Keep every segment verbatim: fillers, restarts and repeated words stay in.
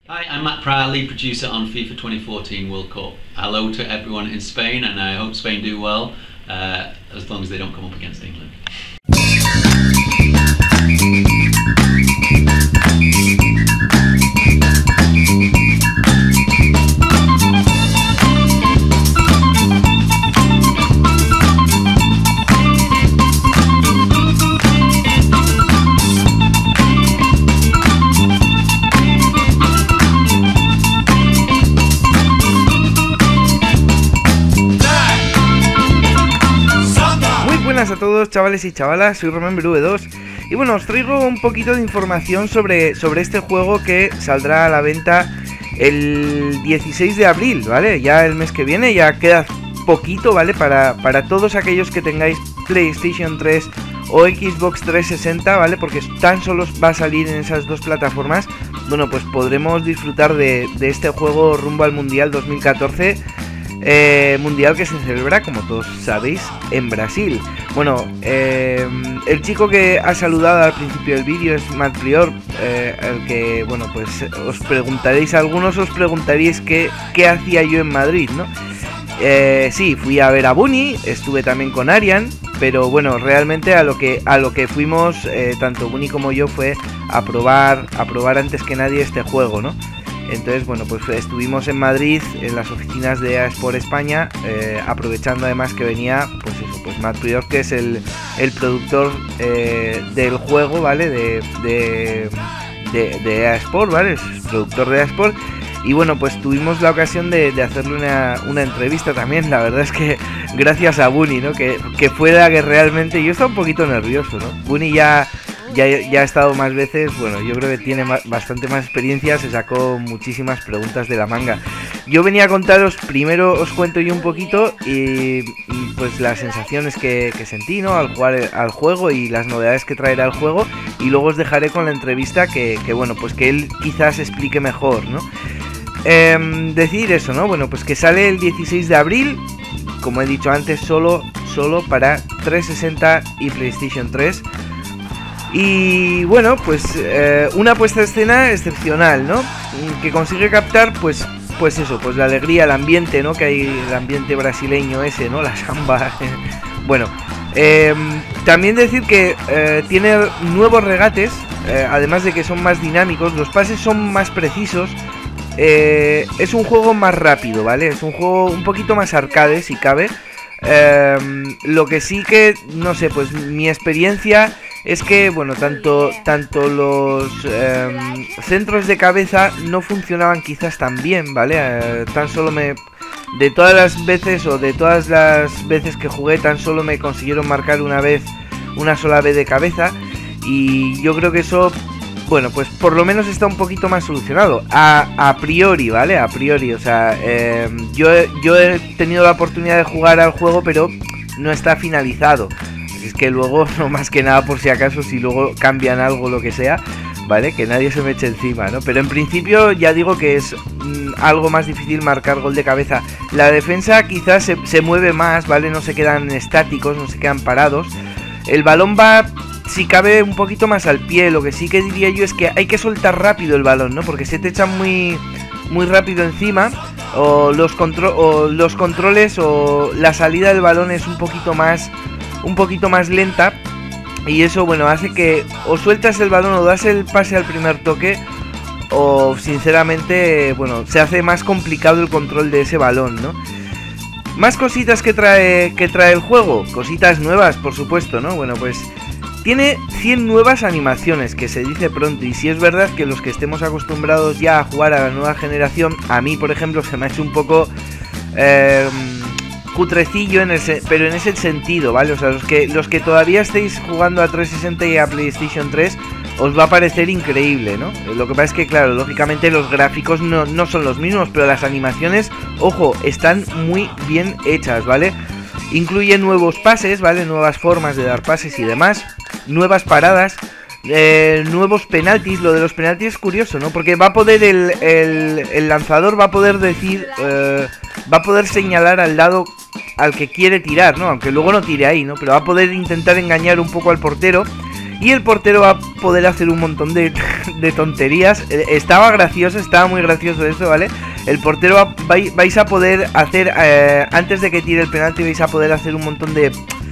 Hi, I'm Matt Pryor, lead producer on FIFA twenty fourteen World Cup. Hello to everyone in Spain, and I hope Spain do well, uh, as long as they don't come up against England. Buenas a todos, chavales y chavalas, soy Roman V dos y bueno, os traigo un poquito de información sobre, sobre este juego que saldrá a la venta el dieciséis de abril, ¿vale? Ya el mes que viene, ya queda poquito, ¿vale? Para, para todos aquellos que tengáis PlayStation tres o Xbox trescientos sesenta, ¿vale? Porque tan solo va a salir en esas dos plataformas. Bueno, pues podremos disfrutar de, de este juego rumbo al Mundial dos mil catorce. Eh, mundial que se celebra, como todos sabéis, en Brasil. Bueno, eh, el chico que ha saludado al principio del vídeo es Matt Prior, eh, el que, bueno, pues os preguntaréis, algunos os preguntaréis qué, qué hacía yo en Madrid, ¿no? Eh, sí, fui a ver a Bunny, estuve también con Arian, pero bueno, realmente a lo que a lo que fuimos, eh, tanto Bunny como yo, fue a probar, a probar antes que nadie este juego, ¿no? Entonces, bueno, pues estuvimos en Madrid, en las oficinas de EA Sport España, eh, aprovechando además que venía, pues eso, pues Matt Prior, que es el, el productor eh, del juego, ¿vale? De, de, de, de EA Sport, ¿vale? Es productor de EA Sport. Y bueno, pues tuvimos la ocasión de, de hacerle una, una entrevista también. La verdad es que gracias a Bunny, ¿no? Que, que fue la que realmente... Yo estaba un poquito nervioso, ¿no? Bunny ya... Ya, ya ha estado más veces, bueno, yo creo que tiene más, bastante más experiencia, se sacó muchísimas preguntas de la manga. Yo venía a contaros, primero os cuento yo un poquito y pues las sensaciones que, que sentí, ¿no? Al jugar al juego y las novedades que traerá el juego, y luego os dejaré con la entrevista que, que bueno, pues que él quizás explique mejor, ¿no? Eh, decir eso, ¿no? Bueno, pues que sale el dieciséis de abril, como he dicho antes, solo, solo para trescientos sesenta y PlayStation tres. Y bueno, pues eh, una puesta de escena excepcional, ¿no? Que consigue captar, pues, pues eso, pues la alegría, el ambiente, ¿no? Que hay, el ambiente brasileño ese, ¿no? La samba. Bueno, eh, también decir que eh, tiene nuevos regates, eh, además de que son más dinámicos, los pases son más precisos. Eh, es un juego más rápido, ¿vale? Es un juego un poquito más arcade, si cabe. Eh, lo que sí que, no sé, pues mi experiencia... Es que, bueno, tanto, tanto los eh, centros de cabeza no funcionaban quizás tan bien, ¿vale? Eh, tan solo me... De todas las veces, o de todas las veces que jugué, tan solo me consiguieron marcar una vez, una sola vez de cabeza. Y yo creo que eso, bueno, pues por lo menos está un poquito más solucionado. A, a priori, ¿vale? A priori, o sea, eh, yo, yo he tenido la oportunidad de jugar al juego, pero no está finalizado. Es que luego, no más que nada por si acaso, si luego cambian algo, lo que sea, ¿vale? Que nadie se me eche encima, ¿no? Pero en principio ya digo que es mmm, algo más difícil marcar gol de cabeza. La defensa quizás se, se mueve más, ¿vale? No se quedan estáticos, no se quedan parados. El balón va, si cabe, un poquito más al pie. Lo que sí que diría yo es que hay que soltar rápido el balón, ¿no? Porque se te echa muy, muy rápido encima. O los, contro o los controles o la salida del balón es un poquito más... un poquito más lenta, y eso, bueno, hace que o sueltas el balón o das el pase al primer toque, o sinceramente, bueno, se hace más complicado el control de ese balón, ¿no? Más cositas que trae, que trae el juego, cositas nuevas, por supuesto, ¿no? Bueno, pues tiene cien nuevas animaciones, que se dice pronto, y si es verdad que los que estemos acostumbrados ya a jugar a la nueva generación, a mí, por ejemplo, se me ha hecho un poco... Eh, cutrecillo, en el pero en ese sentido, ¿vale? O sea, los que, los que todavía estéis jugando a trescientos sesenta y a PlayStation tres, os va a parecer increíble, ¿no? Lo que pasa es que, claro, lógicamente los gráficos no, no son los mismos, pero las animaciones, ojo, están muy bien hechas, ¿vale? Incluye nuevos pases, ¿vale? Nuevas formas de dar pases y demás, nuevas paradas, eh, nuevos penaltis. Lo de los penaltis es curioso, ¿no? Porque va a poder el, el, el lanzador va a poder decir, eh, va a poder señalar al lado al que quiere tirar, ¿no? Aunque luego no tire ahí, ¿no? Pero va a poder intentar engañar un poco al portero. Y el portero va a poder hacer un montón de, de tonterías. Estaba gracioso, estaba muy gracioso eso, ¿vale? El portero va, vais a poder hacer, eh, antes de que tire el penalti, vais a poder hacer un montón de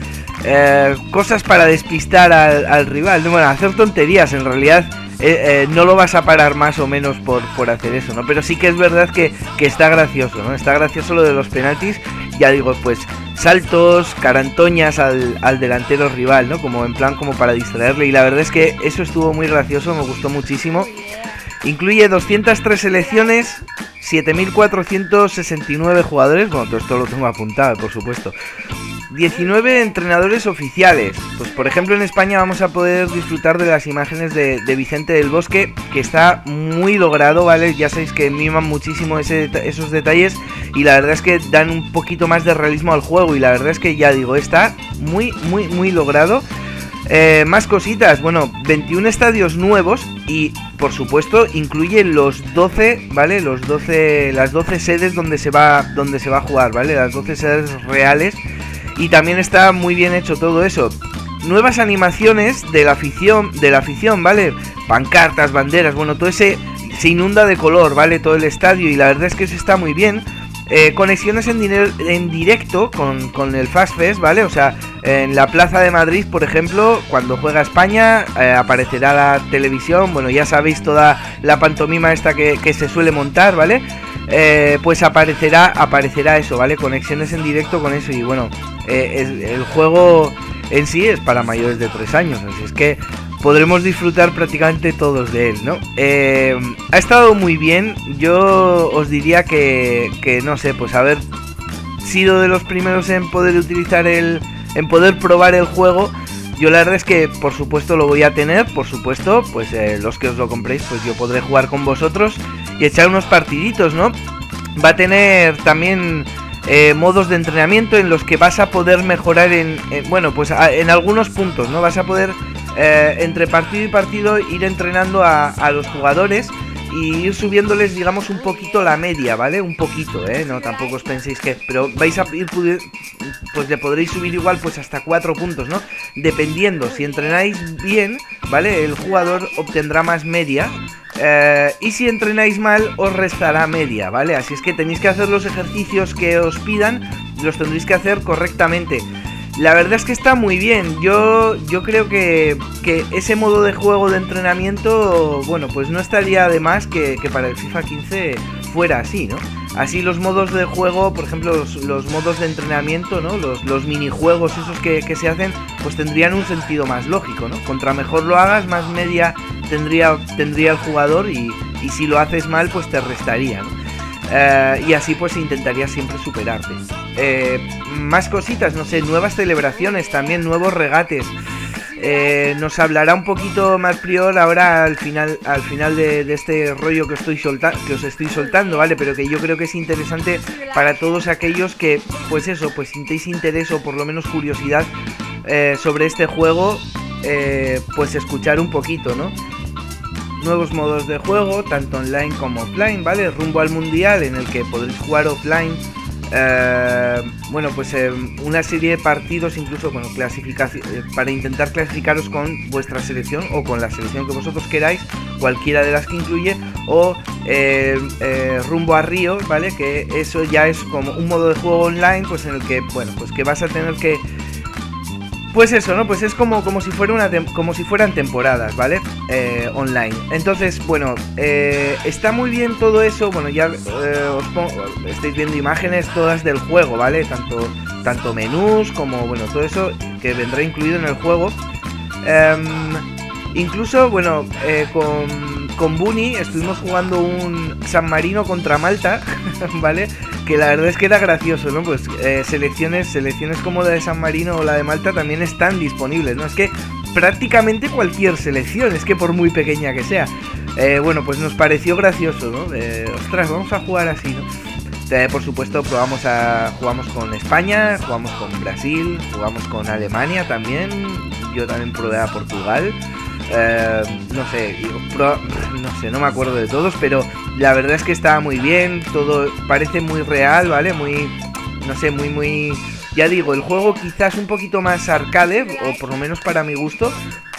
eh, cosas para despistar al, al rival. Bueno, hacer tonterías, en realidad eh, eh, no lo vas a parar más o menos por, por hacer eso, ¿no? Pero sí que es verdad que, que está gracioso, ¿no? Está gracioso lo de los penaltis. Ya digo, pues saltos, carantoñas al, al delantero rival, ¿no? Como en plan, como para distraerle. Y la verdad es que eso estuvo muy gracioso, me gustó muchísimo. Incluye doscientas tres selecciones, siete mil cuatrocientos sesenta y nueve jugadores. Bueno, todo esto lo tengo apuntado, por supuesto. diecinueve entrenadores oficiales. Pues por ejemplo en España vamos a poder disfrutar de las imágenes de, de Vicente del Bosque, que está muy logrado, ¿vale? Ya sabéis que miman muchísimo ese, esos detalles y la verdad es que dan un poquito más de realismo al juego y la verdad es que ya digo, está muy, muy, muy logrado. Eh, más cositas, bueno, veintiún estadios nuevos y por supuesto incluye los doce, ¿vale? Los doce, las doce sedes donde se va, donde se va a jugar, ¿vale? Las doce sedes reales. Y también está muy bien hecho todo eso. Nuevas animaciones de la afición, de la afición, ¿vale? Pancartas, banderas, bueno, todo ese se inunda de color, ¿vale? Todo el estadio y la verdad es que eso está muy bien. Eh, conexiones en, en directo con, con el Fast Fest, ¿vale? O sea, en la Plaza de Madrid, por ejemplo, cuando juega España, eh, aparecerá la televisión. Bueno, ya sabéis toda la pantomima esta que, que se suele montar, ¿vale? Eh, pues aparecerá, aparecerá eso, ¿vale? Conexiones en directo con eso y bueno, eh, es, el juego en sí es para mayores de tres años, así es que podremos disfrutar prácticamente todos de él, ¿no? Eh, ha estado muy bien, yo os diría que, que, no sé, pues haber sido de los primeros en poder utilizar el, en poder probar el juego. Yo la verdad es que por supuesto lo voy a tener, por supuesto, pues eh, los que os lo compréis, pues yo podré jugar con vosotros y echar unos partiditos, ¿no? Va a tener también eh, modos de entrenamiento en los que vas a poder mejorar en, en bueno, pues a, en algunos puntos, ¿no? Vas a poder eh, entre partido y partido ir entrenando a, a los jugadores y ir subiéndoles, digamos, un poquito la media, ¿vale? Un poquito, ¿eh? No, tampoco os penséis que... Pero vais a ir... Pues le podréis subir igual, pues hasta cuatro puntos, ¿no? Dependiendo, si entrenáis bien, ¿vale? El jugador obtendrá más media. Eh, y si entrenáis mal, os restará media, ¿vale? Así es que tenéis que hacer los ejercicios que os pidan, los tendréis que hacer correctamente. La verdad es que está muy bien. Yo, yo creo que, que ese modo de juego de entrenamiento, bueno, pues no estaría de más que, que para el FIFA quince fuera así, ¿no? Así los modos de juego, por ejemplo, los, los modos de entrenamiento, ¿no? Los, los minijuegos esos que, que se hacen, pues tendrían un sentido más lógico, ¿no? Contra mejor lo hagas, más media tendría, tendría el jugador y, y si lo haces mal, pues te restaría, ¿no? Uh, y así pues intentaría siempre superarte. Eh, más cositas, no sé, nuevas celebraciones, también nuevos regates. Eh, nos hablará un poquito más Prior ahora al final, al final de, de este rollo que, estoy solta que os estoy soltando, ¿vale? Pero que yo creo que es interesante para todos aquellos que, pues eso, pues sintéis interés o por lo menos curiosidad eh, sobre este juego, eh, pues escuchar un poquito, ¿no? Nuevos modos de juego, tanto online como offline, ¿vale? Rumbo al mundial, en el que podréis jugar offline. Eh, bueno, pues eh, una serie de partidos, incluso, bueno, clasificación, eh, para intentar clasificaros con vuestra selección o con la selección que vosotros queráis, cualquiera de las que incluye, o eh, eh, rumbo a Río, ¿vale? Que eso ya es como un modo de juego online, pues en el que, bueno, pues que vas a tener que... Pues eso, ¿no? Pues es como, como, si, fuera una como si fueran temporadas, ¿vale? Eh, online. Entonces, bueno, eh, está muy bien todo eso. Bueno, ya eh, os pongo, estáis viendo imágenes todas del juego, ¿vale? Tanto, tanto menús como, bueno, todo eso que vendrá incluido en el juego. Eh, incluso, bueno, eh, con, con Bunny estuvimos jugando un San Marino contra Malta, ¿vale? Que la verdad es que era gracioso, ¿no? Pues eh, selecciones, selecciones como la de San Marino o la de Malta también están disponibles, ¿no? Es que prácticamente cualquier selección, es que por muy pequeña que sea. Eh, bueno, pues nos pareció gracioso, ¿no? Eh, ostras, vamos a jugar así, ¿no? Eh, por supuesto, probamos a, jugamos con España, jugamos con Brasil, jugamos con Alemania también. Yo también probé a Portugal. Eh, no sé, pro, no sé, no me acuerdo de todos, pero la verdad es que estaba muy bien, todo parece muy real, ¿vale? Muy, no sé, muy, muy... Ya digo, el juego quizás un poquito más arcade, o por lo menos para mi gusto,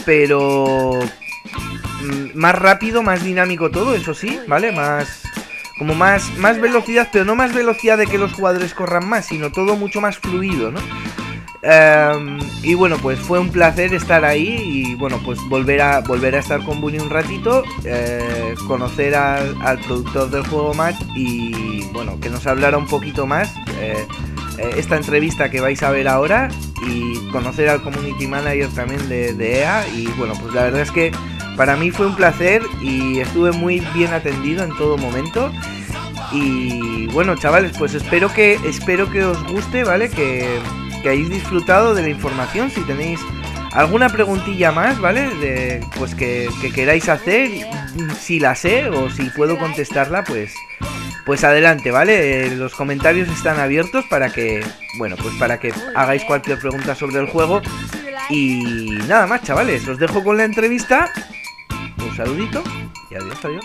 pero mm, más rápido, más dinámico todo, eso sí, ¿vale? Más... Como más, más velocidad, pero no más velocidad de que los jugadores corran más, sino todo mucho más fluido, ¿no? Um, y bueno, pues fue un placer estar ahí y bueno, pues volver a volver a estar con Bunny un ratito, eh, conocer al, al productor del juego Matt y bueno, que nos hablara un poquito más, eh, eh, esta entrevista que vais a ver ahora y conocer al community manager también de, de E A y bueno, pues la verdad es que para mí fue un placer y estuve muy bien atendido en todo momento. Y bueno, chavales, pues espero que espero que os guste, ¿vale? Que, que hayáis disfrutado de la información. Si tenéis alguna preguntilla más, ¿vale? De, pues que, que queráis hacer, si la sé o si puedo contestarla, pues pues adelante, ¿vale? Eh, los comentarios están abiertos para que, bueno, pues para que hagáis cualquier pregunta sobre el juego. Y nada más, chavales, os dejo con la entrevista. Un saludito y adiós, adiós.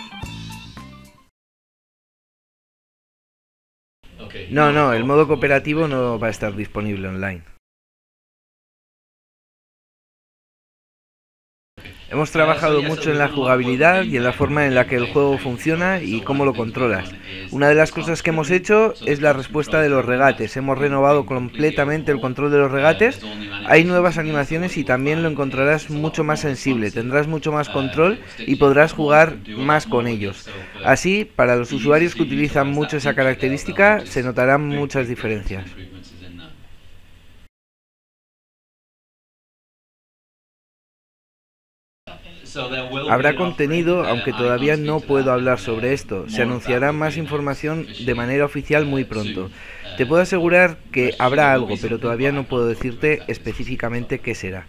No, no, el modo cooperativo no va a estar disponible online. Hemos trabajado mucho en la jugabilidad y en la forma en la que el juego funciona y cómo lo controlas. Una de las cosas que hemos hecho es la respuesta de los regates. Hemos renovado completamente el control de los regates. Hay nuevas animaciones y también lo encontrarás mucho más sensible. Tendrás mucho más control y podrás jugar más con ellos. Así, para los usuarios que utilizan mucho esa característica, se notarán muchas diferencias. Habrá contenido, aunque todavía no puedo hablar sobre esto. Se anunciará más información de manera oficial muy pronto. Te puedo asegurar que habrá algo, pero todavía no puedo decirte específicamente qué será.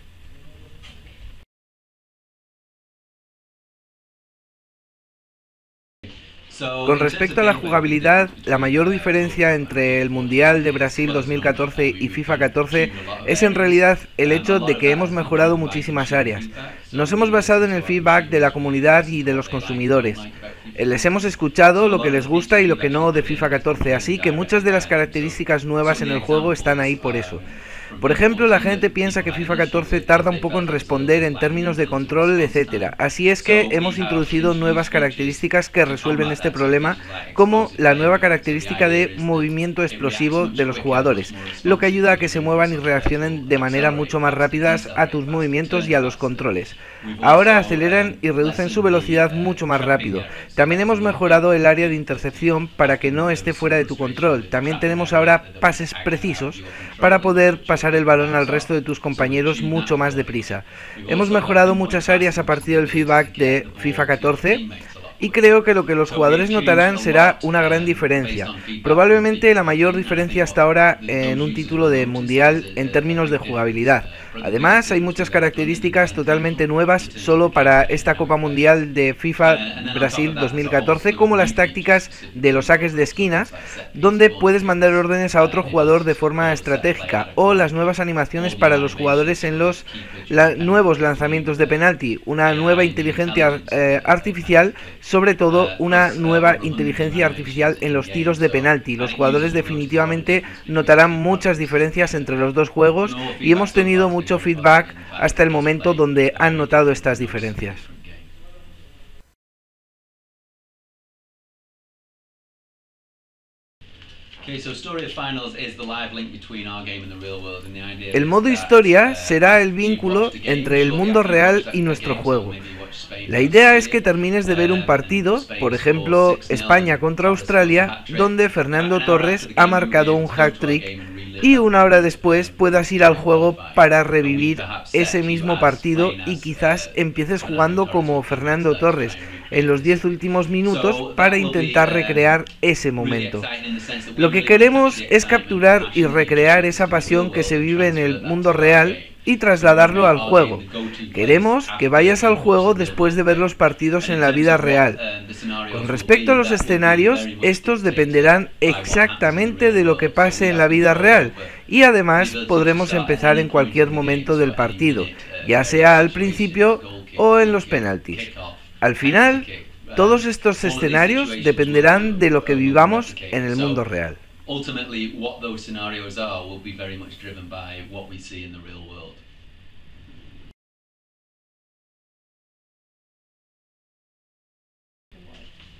Con respecto a la jugabilidad, la mayor diferencia entre el Mundial de Brasil dos mil catorce y FIFA catorce es en realidad el hecho de que hemos mejorado muchísimas áreas. Nos hemos basado en el feedback de la comunidad y de los consumidores. Les hemos escuchado lo que les gusta y lo que no de FIFA catorce, así que muchas de las características nuevas en el juego están ahí por eso. Por ejemplo, la gente piensa que FIFA catorce tarda un poco en responder en términos de control, etcétera. Así es que hemos introducido nuevas características que resuelven este problema, como la nueva característica de movimiento explosivo de los jugadores, lo que ayuda a que se muevan y reaccionen de manera mucho más rápida a tus movimientos y a los controles. Ahora aceleran y reducen su velocidad mucho más rápido. También hemos mejorado el área de intercepción para que no esté fuera de tu control. También tenemos ahora pases precisos para poder pasar el balón al resto de tus compañeros mucho más deprisa. Hemos mejorado muchas áreas a partir del feedback de FIFA catorce. Y creo que lo que los jugadores notarán será una gran diferencia. Probablemente la mayor diferencia hasta ahora en un título de mundial en términos de jugabilidad. Además, hay muchas características totalmente nuevas solo para esta Copa Mundial de FIFA Brasil dos mil catorce, como las tácticas de los saques de esquinas, donde puedes mandar órdenes a otro jugador de forma estratégica, o las nuevas animaciones para los jugadores en los la, nuevos lanzamientos de penalti, una nueva inteligencia eh, artificial, sobre todo una nueva inteligencia artificial en los tiros de penalti. Los jugadores definitivamente notarán muchas diferencias entre los dos juegos y hemos tenido mucho feedback hasta el momento donde han notado estas diferencias. El modo historia será el vínculo entre el mundo real y nuestro juego. La idea es que termines de ver un partido, por ejemplo España contra Australia, donde Fernando Torres ha marcado un hat-trick, y una hora después puedas ir al juego para revivir ese mismo partido y quizás empieces jugando como Fernando Torres en los diez últimos minutos para intentar recrear ese momento. Lo que queremos es capturar y recrear esa pasión que se vive en el mundo real y trasladarlo al juego. Queremos que vayas al juego después de ver los partidos en la vida real. Con respecto a los escenarios, estos dependerán exactamente de lo que pase en la vida real y además podremos empezar en cualquier momento del partido, ya sea al principio o en los penaltis. Al final, todos estos escenarios dependerán de lo que vivamos en el mundo real. Ultimately, what those scenarios are will be very much driven by what we see in the real world.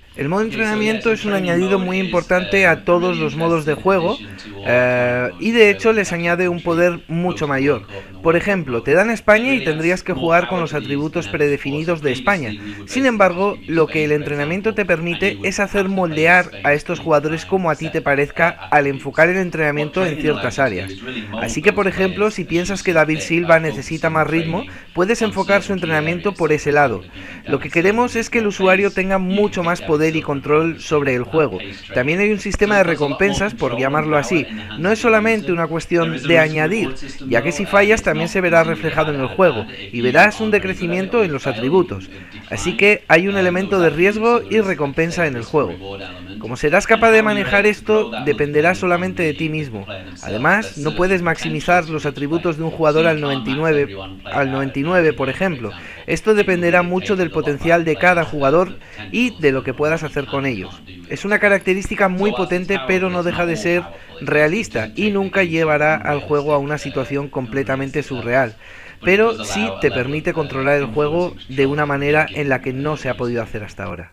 El modo entrenamiento es un añadido muy importante a todos los modos de juego eh, y de hecho les añade un poder mucho mayor. Por ejemplo, te dan España y tendrías que jugar con los atributos predefinidos de España. Sin embargo, lo que el entrenamiento te permite es hacer moldear a estos jugadores como a ti te parezca al enfocar el entrenamiento en ciertas áreas. Así que, por ejemplo, si piensas que David Silva necesita más ritmo, puedes enfocar su entrenamiento por ese lado. Lo que queremos es que el usuario tenga mucho más poder y control sobre el juego. También hay un sistema de recompensas, por llamarlo así. No es solamente una cuestión de añadir, ya que si fallas también se verá reflejado en el juego y verás un decrecimiento en los atributos. Así que hay un elemento de riesgo y recompensa en el juego. Como serás capaz de manejar esto, dependerá solamente de ti mismo. Además, no puedes maximizar los atributos de un jugador al noventa y nueve, al noventa y nueve, por ejemplo. Esto dependerá mucho del potencial de cada jugador y de lo que puedas hacer con ellos. Es una característica muy potente, pero no deja de ser realista y nunca llevará al juego a una situación completamente surreal, pero sí te permite controlar el juego de una manera en la que no se ha podido hacer hasta ahora.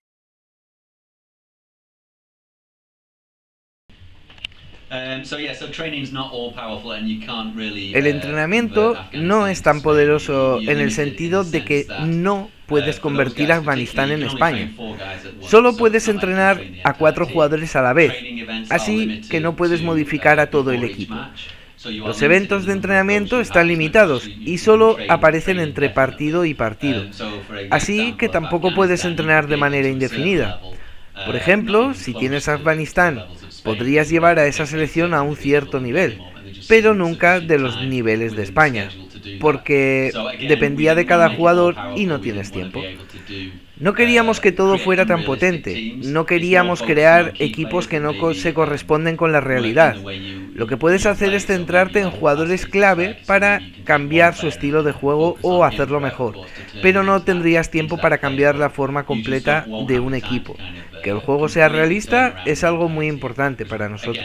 El entrenamiento no es tan poderoso en el sentido de que no puedes convertir a Afganistán en España. Solo puedes entrenar a cuatro jugadores a la vez, así que no puedes modificar a todo el equipo. Los eventos de entrenamiento están limitados y solo aparecen entre partido y partido, así que tampoco puedes entrenar de manera indefinida. Por ejemplo, si tienes a Afganistán, podrías llevar a esa selección a un cierto nivel, pero nunca de los niveles de España, porque dependía de cada jugador y no tienes tiempo. No queríamos que todo fuera tan potente, no queríamos crear equipos que no se corresponden con la realidad. Lo que puedes hacer es centrarte en jugadores clave para cambiar su estilo de juego o hacerlo mejor, pero no tendrías tiempo para cambiar la forma completa de un equipo. Que el juego sea realista es algo muy importante para nosotros.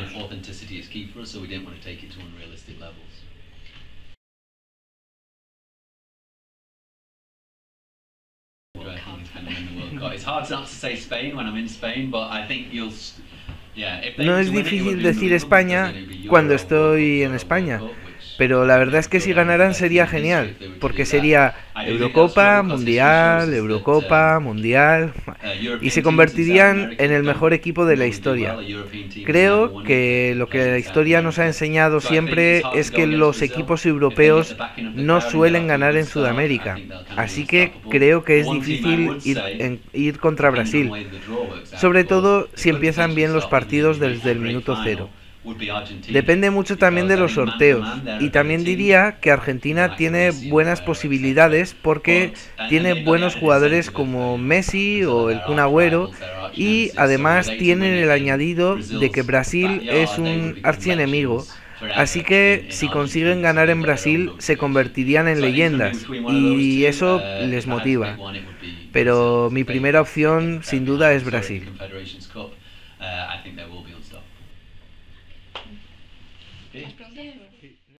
No es difícil decir España cuando estoy en España, pero la verdad es que si ganaran sería genial, porque sería Eurocopa, Mundial, Eurocopa, Mundial, y se convertirían en el mejor equipo de la historia. Creo que lo que la historia nos ha enseñado siempre es que los equipos europeos no suelen ganar en Sudamérica, así que creo que es difícil ir, en, ir contra Brasil, sobre todo si empiezan bien los partidos desde el minuto cero. Depende mucho también de los sorteos, y también diría que Argentina tiene buenas posibilidades porque tiene buenos jugadores como Messi o el Kun Agüero, y además tienen el añadido de que Brasil es un archienemigo, así que si consiguen ganar en Brasil se convertirían en leyendas y eso les motiva. Pero mi primera opción sin duda es Brasil.